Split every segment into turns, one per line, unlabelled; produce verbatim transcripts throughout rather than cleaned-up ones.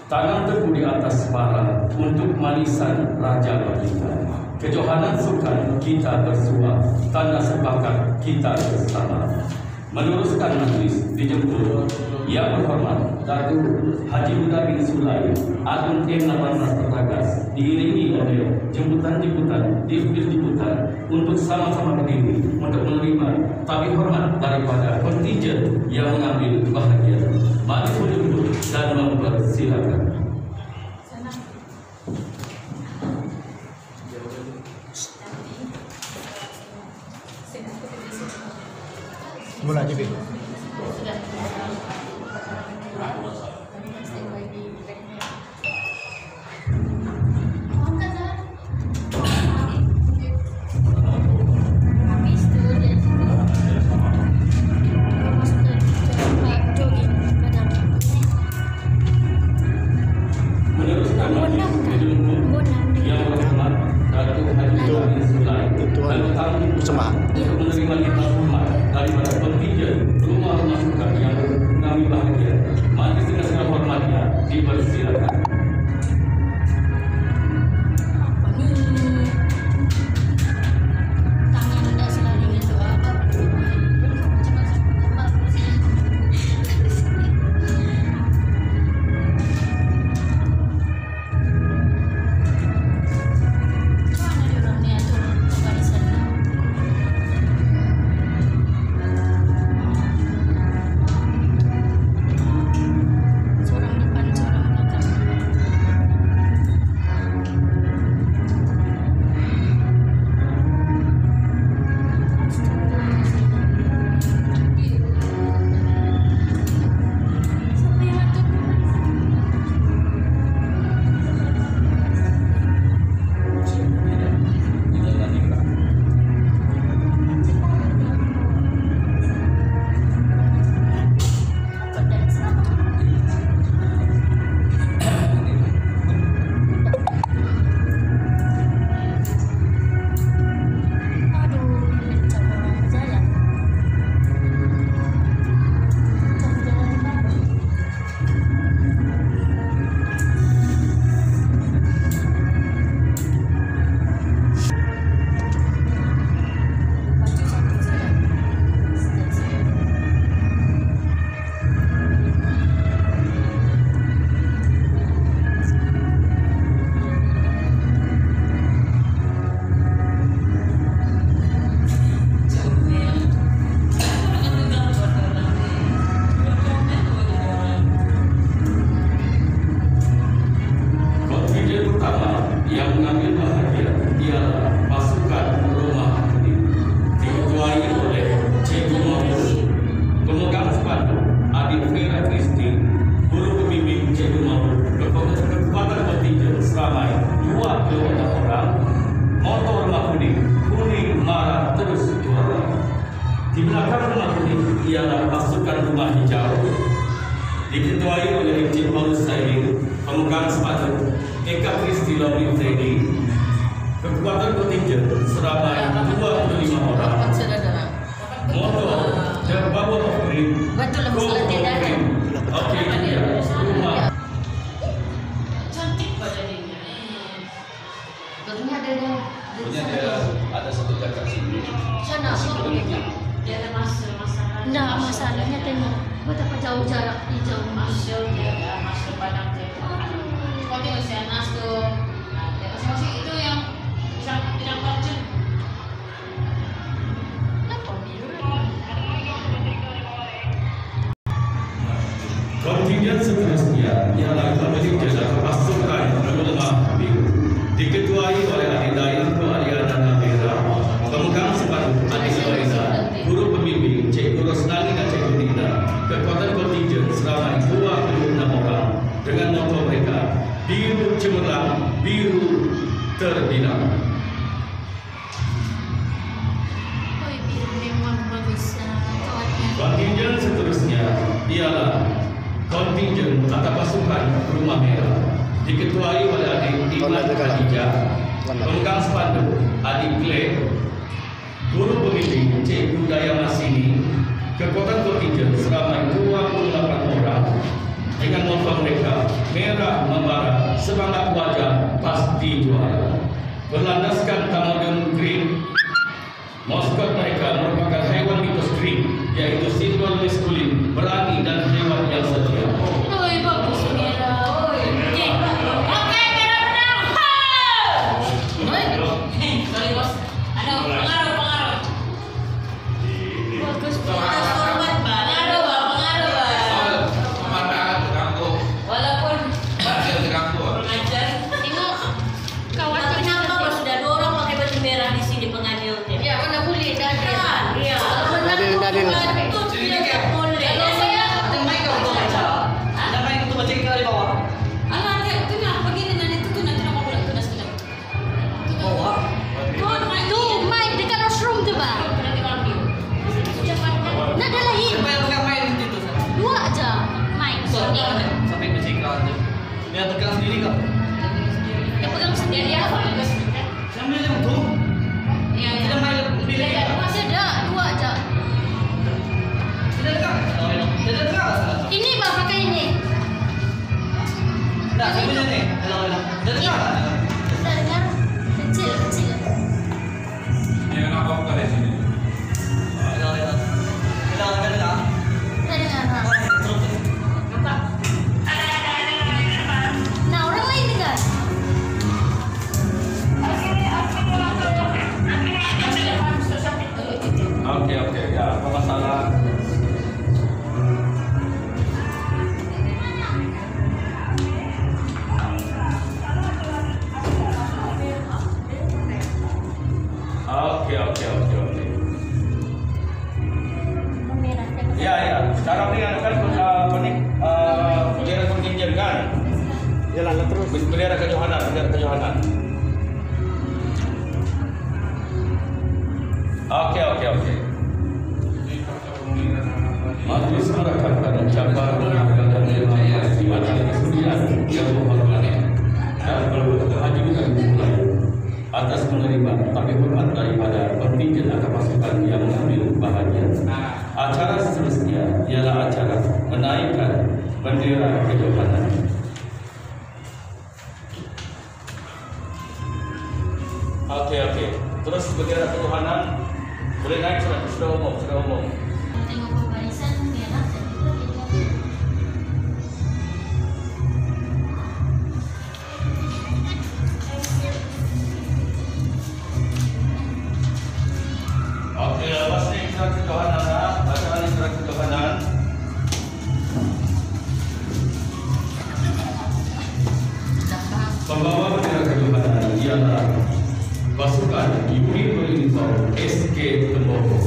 Tanam teguh di atas para untuk manisan Raja Baginda. Kejohanan sukan kita bersua, tanda sepakat kita bersama. Meneruskan majlis dijemput Yang Berhormat Datuk Haji Huda bin Sulaiman Agung M delapan belas Pertagas, diiringi oleh jemputan-jemputan, diputan untuk sama-sama berdiri untuk menerima tabik hormat daripada kontingen yang mengambil bahagian. Mari duduk dan mempersilakan.
Mula je, Bik.
Meneruskan majlis dijemput Yang Berhormat Datuk Haji Huda bin Sulaiman dan tamu untuk menerima lipat hormat daripada kontingen rumah-rumah sukan yang mengambil bahagian. Majlis dengan segala hormatnya dipersilakan. Di belakang rumah kuning ialah pasukan rumah hijau, diketuai oleh Encik Paulus Saini, pemegang sepatu Eka Kristi Lobby Teddy. Kekuatan kontingen seramai dua puluh lima orang. Motor dan bawa offering.
Betul lah, masalah tidak ada.
Okey, ya. Rumah.
Cantik badannya. Betulnya ada dah.
Punya dia ada satu kakak sini.
Sana apa dia? Dia ada masa masalah. Nah, masalahnya tengok betapa jauh jarak di jauh masuk dia ada masuk padang dia. Kau tengok si Anas tu. Nah, dia masing-masing itu yang bisa tidak baca. Kenapa biru?
Kontingen seterusnya ialah kontingen atau pasukan berlemah biru, diketuai oleh Adik Dayanto Ariana Nabira, pemegang sepatu Adik Loiza, guru pembimbing Cikgu Rosnani dan Cikgu Nina. Kekuatan kontingen seramai dua puluh enam orang dengan moto mereka biru cemerlang, biru terbina.
Oi, biru memang bagus.
Kontingen seterusnya ialah kontingen atau pasukan Rumah Merah, diketuai oleh Adik Iman Khadijah, pemegang spanduk Adik Claire, guru pembimbing Cikgu Daya Masini. Kekuatan kontingen seramai dua puluh delapan orang dengan moto maskot mereka merah membara, semangat wajah pasti juara. Berlandaskan tamodern green, maskot mereka merupakan haiwan mitos green, yaitu simbol maskulin, berani dan hewan yang setia.
Oi, bagus merah. Oi. Okey. Okey, merah menang. Ha! Oi. Sorry bos. Ada pengaruh pengaruh. Bagus. Hormat pengaruh, pengaruh.
Pemandangan terganggu.
Walaupun
Hasil terganggu.
pengajar tengok kawan
Tapi kenapa kalau sudah dua orang pakai baju merah di sini pengadil?
ya mana boleh dah ada.
Kan? Iya.
Adil, adil.
Itu dia tak boleh.
Kalau saya
Alah, dia kena begini nanti tu nanti nama bulan kena sekejap. Bawa. Kau dengan
tu mic dekat washroom tu bang.
nanti malam dia. Cepat.
Nak ada lagi.
Siapa yang pegang main di situ?
Dua aja mic.
Sorry, sampai bercakap tu. Dia tegang sendiri kau.
Yang pegang sendiri dia apa juga sendiri.
Sambil yang tu.
Ya,
Kita main lebih lagi.
masih ada dua aja.
Tidak tegang. Tidak tegang lah.
Ini bang pakai ini.
Dah, sambil ni. Hello, hello. Tidak tegang lah.
Kita dengar kecil kecil.
Dia nak apa kat sini?
Hello, hello. Hello, hello.
Kita dengar. Ha.
Terus.
Nampak? Nah orang lain dengar.
Okey okey ya, apa masalah? Okey okey okey okey. Ya ya, sekarang ni ada kan uh, apa ni? Uh, bendera kontinjen kan?
Jalan lah terus.
Bendera kejohanan, bendera kejohanan. Okey okey okey. Majlis merekamkan ucapan dan nilai di majelis kesudian yang menghormati dan berhadiran dimulai atas menerima tapi hormat daripada kontinjen atau pasukan yang mengambil bahagian. Acara seterusnya ialah acara menaikkan bendera kejohanan. Okey okey. Terus bendera kejohanan boleh naik sudah sudah umum sudah umum.
Tengok pembarisan merah dan juga tengok.
Okey, lepas ni surat kejohanan lah. Bacaan ni surat kejohanan. Pembawa bendera kejohanan ialah pasukan Unit Uniform S K Tembogo.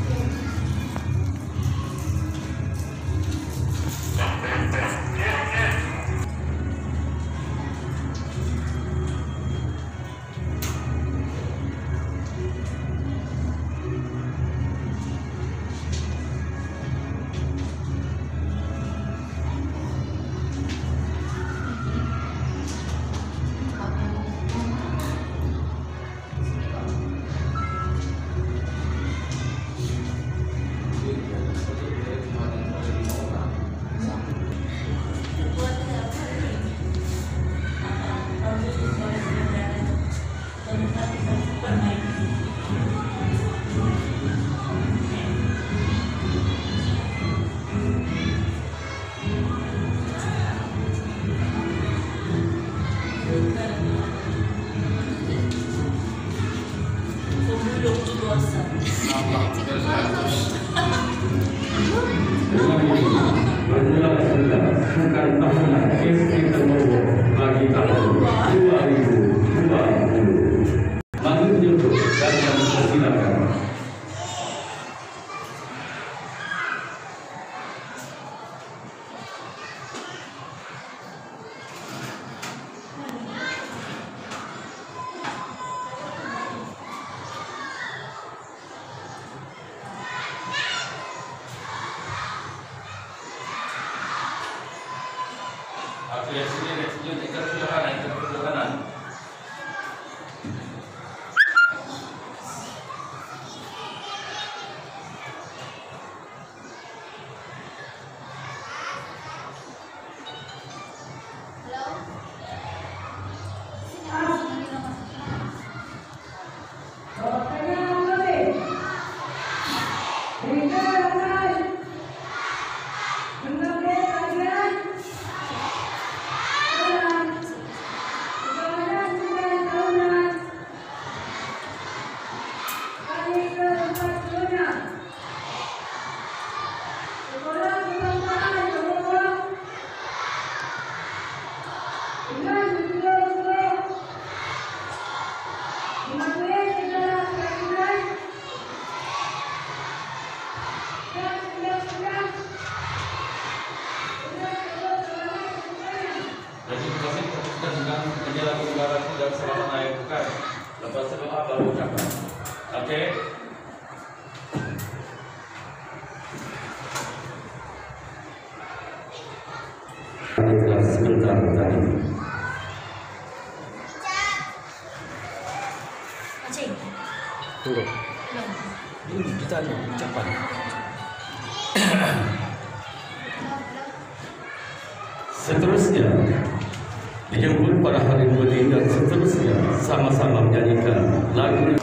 Bermula semula bukan tahunan S K Tembogo bagi tahun dua ribu dua puluh. Mari menyebut dan mempersilakan. Aku yang sini ada tujuh tiga kejohanan, tiga kejohanan. lagu negaraku dan selama naik bukan. Lepas itu doa baru ucapkan. Oke. Sebentar tadi.
Acing.
Tunggu.
Ini kita ada ucapan. Seterusnya dijemput pada hari ini dan seterusnya sama-sama menyanyikan lagu.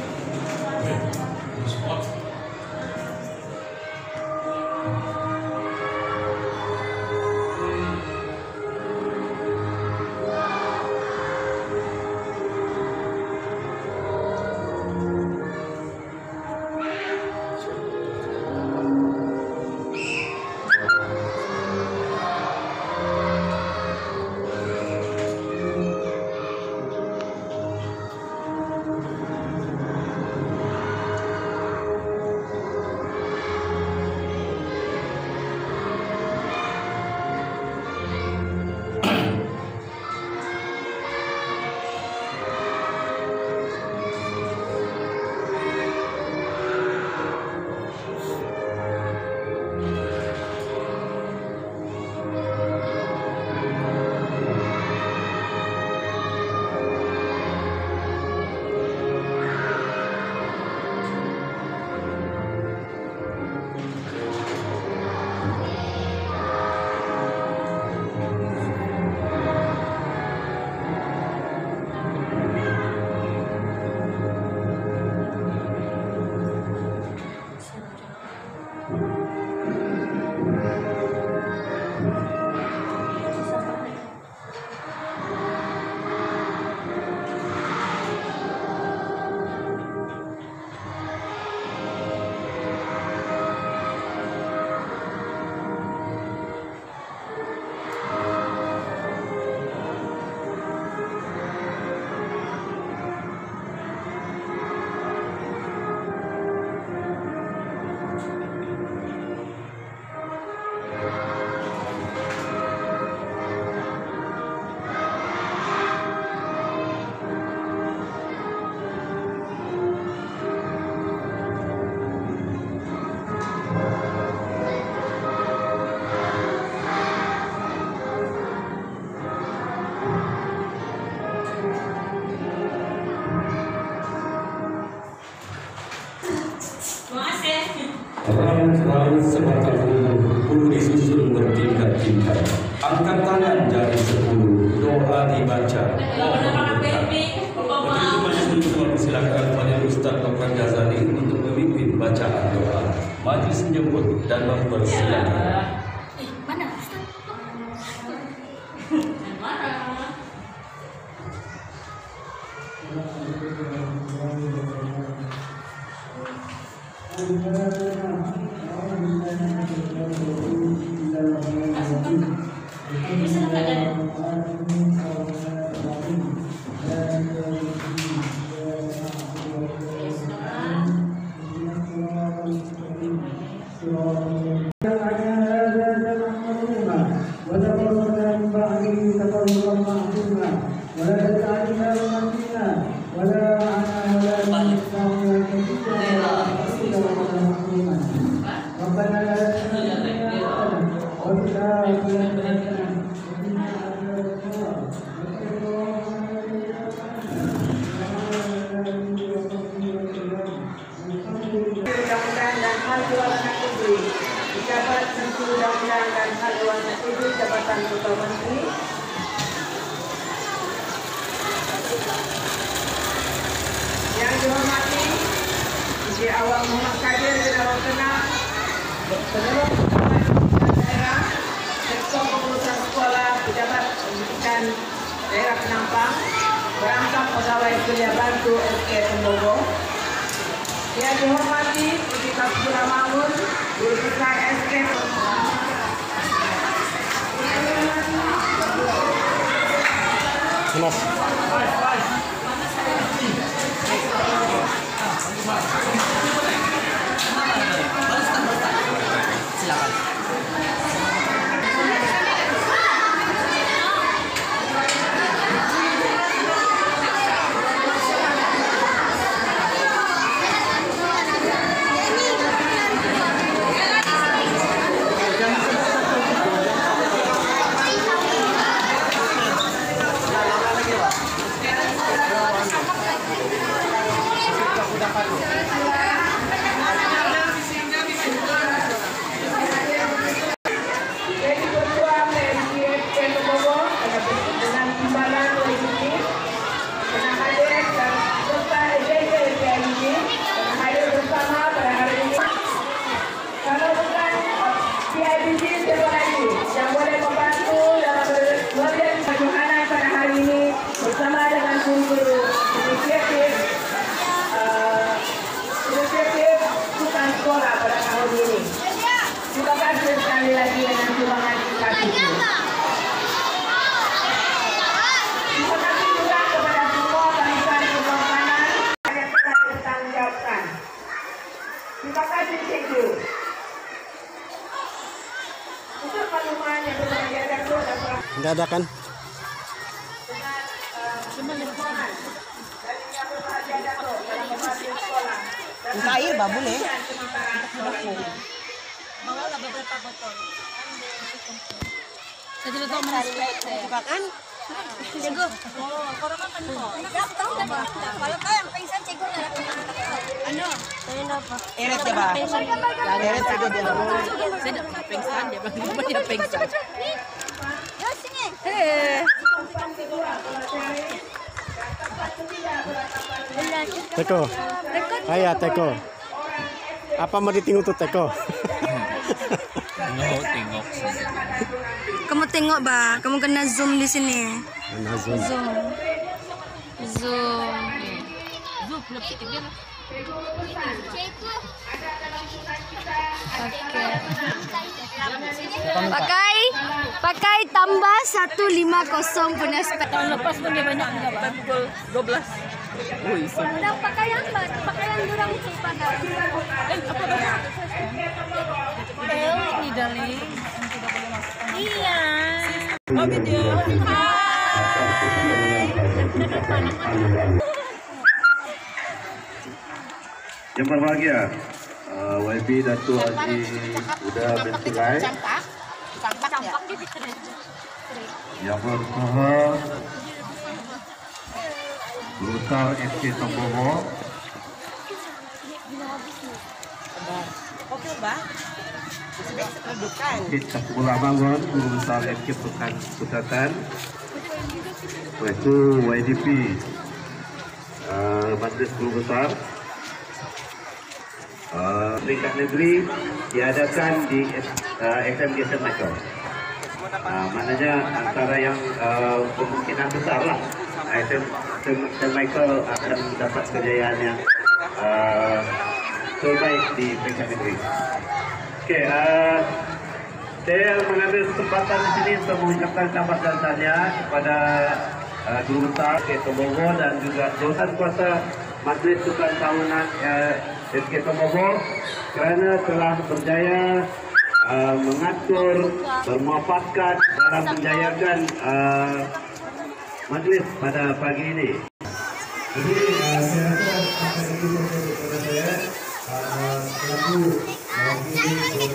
Raut-raut sebatang bulu, bulu disusun bertingkat-tingkat. Angkat tangan jari sepuluh, doa dibaca. Untuk itu majelis mempersilakan kepada Ustaz Doktor Ghazali untuk memimpin bacaan doa. Majelis menjemput dan mempersilakan.
Eh, mana Ustaz?
Undang-undang dan hal luar negeri, Pejabat Menteri Undang-undang dan hal luar negeri, Jabatan Ketua Menteri. Yang dihormati Encik Awang Muhammad Kadir Kedalam Kenal, seluruh pejabat daerah, sektor pengurusan sekolah, pejabat pendidikan daerah Penampang, berangkat pegawai kuliah bantu S K Tembogo. Yang dihormati Encik Kasbullah Mahmud, Guru Besar S K
Mas.
Silakan.
sekali lagi dengan sumbangan kita tujuh. Terima kasih juga kepada semua barisan sebelah kanan yang telah bertanggungjawabkan. Terima kasih cikgu. Untuk makluman yang berbahagia dan berbahagia.
Enggak ada kan?
Buka air bah boleh.
Bawalah beberapa botol. Saya tidak tahu mana
Buka kan?
Cikgu. Oh, korang makan kok. Tak tahu kan? Kalau kau yang pingsan cikgu dah. Ano? Saya apa?
Eret ya bah. Eret saja dia.
Saya dah pingsan dia. Bagaimana dia pingsan? Yo sini.
Eh.
Teko. Ayah Teko. Apa mau ditinggal tuh Teko?
Tengok, tengok.
Kamu tengok bah, kamu kena zoom di sini.
Mana zoom?
Zoom. Zoom. Zoom belum kita. Pakai pakai tambah satu lima kosong punya spek. Tahun lepas pun dia banyak juga bah. Pukul dua belas. Woi, sudah pakaian bah, pakaian durang itu pakai. Eh, apa bah? Eh, ini darling. Tidak boleh masuk. Iya. Oh, video.
Yang berbahagia, uh, Y B Datuk Haji sudah mencerai. Yang bertuah, Guru S K Tombogo.
Okey, Mbak.
Kita Sekolah Bangun, Guru Besar S K Pekan Pusatan. Lepas itu Y D P, uh, Majlis Guru Besar. Uh, peringkat negeri diadakan di uh, S M G Saint Michael. Uh, maknanya antara yang uh, kemungkinan besar lah S M Saint Michael akan dapat kejayaan yang uh, terbaik di peringkat negeri. Okey, uh, saya mengambil kesempatan di sini untuk mengucapkan selamat dan tahniah kepada uh, Guru Besar S K Tombogo dan juga Jawatan Kuasa Majlis Sukan Tahunan uh, S K Tombogo kerana telah berjaya uh, mengatur, bermuafakat dalam menjayakan uh, majlis pada pagi ini. Jadi uh, saya rasa apa yang itu kepada saya uh, selaku mewakili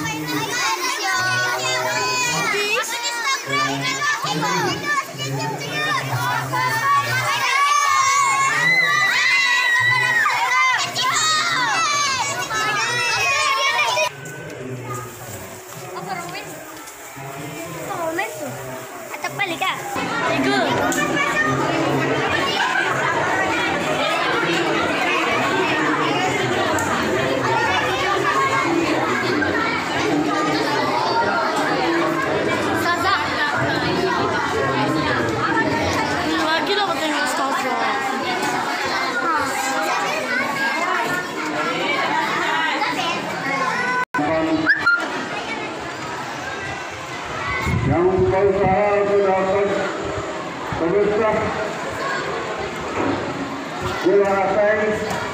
yang berusaha mendapat pemirsa bola asing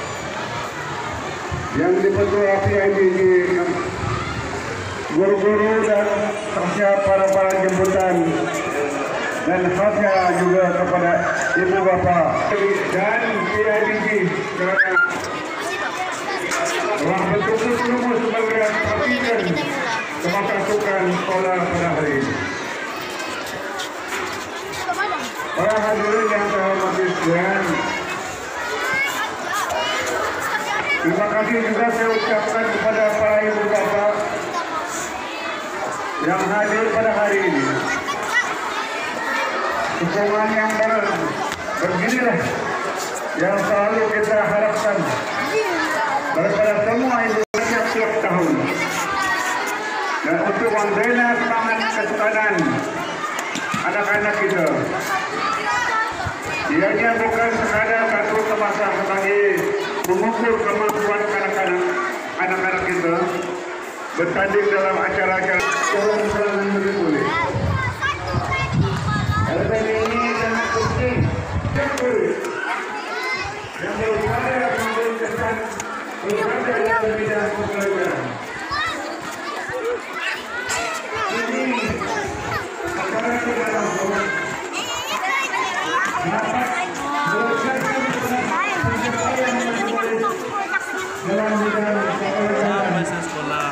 yang dibentuk P I B G, guru-guru dan khasnya para-para jemputan dan khasnya juga kepada ibu bapa dan P I B G kerana telah betul-betul sebagai perhatian kemasukan sekolah pada hari ini. Para hadirin yang saya hormati sekalian, terima kasih juga saya ucapkan kepada para ibu bapa yang hadir pada hari ini. Dukungan yang ber, beginilah yang selalu kita harapkan daripada semua ibu setiap tahun. Dan untuk membina semangat kesukaran anak-anak kita, ianya bukan sekadar satu semasa sebagai mengukur kemampuan anak-anak anak-anak kita, bertanding dalam acara-acara serangan boleh. Elemen ini sangat penting. Yang berupaya memberi kesan berupaya dalam bidang pembelajaran. Ini acara kita dapat dalam bidang
bahasa sekolah.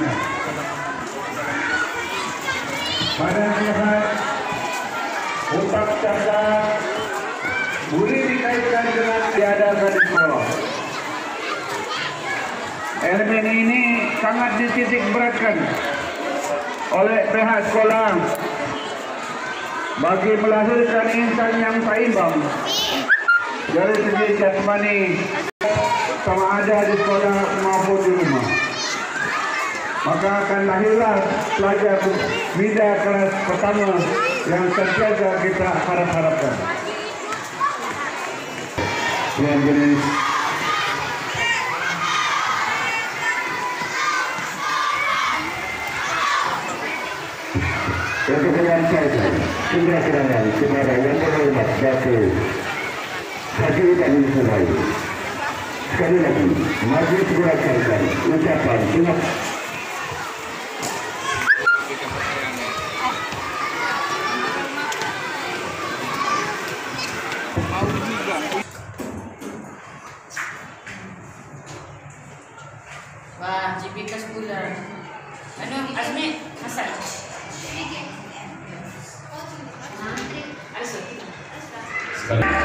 Pada saat otak cerdas boleh dikaitkan dengan diadakan di sekolah. Elemen ini sangat dititik beratkan oleh pihak sekolah bagi melahirkan insan yang seimbang dari segi jasmani sama ada di sekolah maupun di rumah. Maka akan lahirlah pelajar bida kelas pertama yang terjaga kita harap-harapkan. Yang jenis untuk menyampaikan kebenaran kepada yang berhormat Datuk Haji dan Nisrai. Sekali lagi, majlis beracarkan ucapan terima kasih.
Wah, G P K sebulan. Anu, Azmi, masak. Ha? Ada
Sekali.